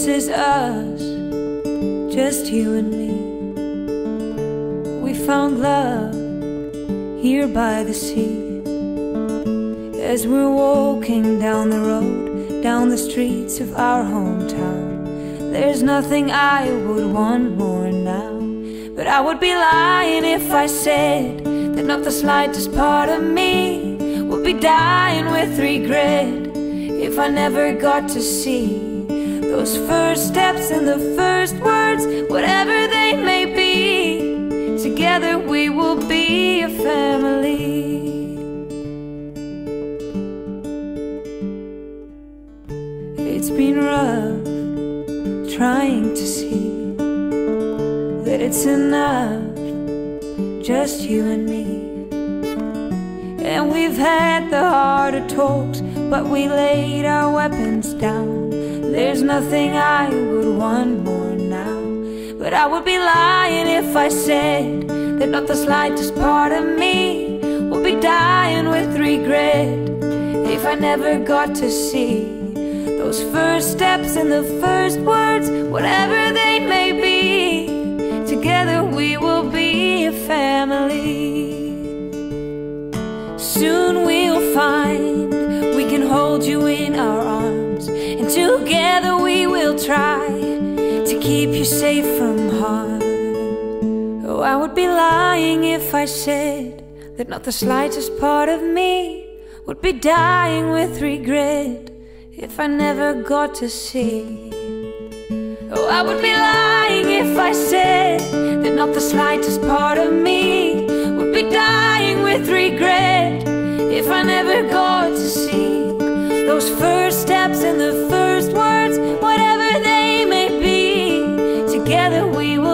this is us, just you and me. We found love here by the sea. As we're walking down the road, down the streets of our hometown, there's nothing I would want more now. But I would be lying if I said that not the slightest part of me would be dying with regret if I never got to see those first steps and the first words, whatever they may be. Together we will be a family. It's been rough trying to see that it's enough, just you and me. And we've had the harder talks, but we laid our weapons down. There's nothing I would want more now. But I would be lying if I said that not the slightest part of me would be dying with regret if I never got to see those first steps and the first words, whatever they may be. Together we will be a family. Soon we'll find we can hold you in our arms, and together we will try to keep you safe from harm. Oh, I would be lying if I said that not the slightest part of me would be dying with regret if I never got to see. Oh, I would be lying if I said that not the slightest part of me would be dying with regret if I never got to see those first steps and the first words, whatever they may be. Together we will